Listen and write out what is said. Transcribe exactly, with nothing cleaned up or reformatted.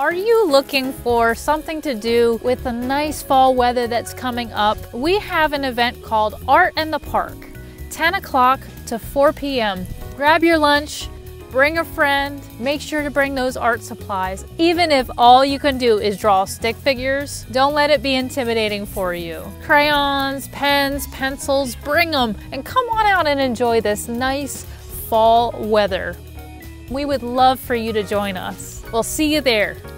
Are you looking for something to do with the nice fall weather that's coming up? We have an event called Art in the Park, ten o'clock to four p m Grab your lunch, bring a friend, make sure to bring those art supplies. Even if all you can do is draw stick figures, don't let it be intimidating for you. Crayons, pens, pencils, bring them and come on out and enjoy this nice fall weather. We would love for you to join us. We'll see you there.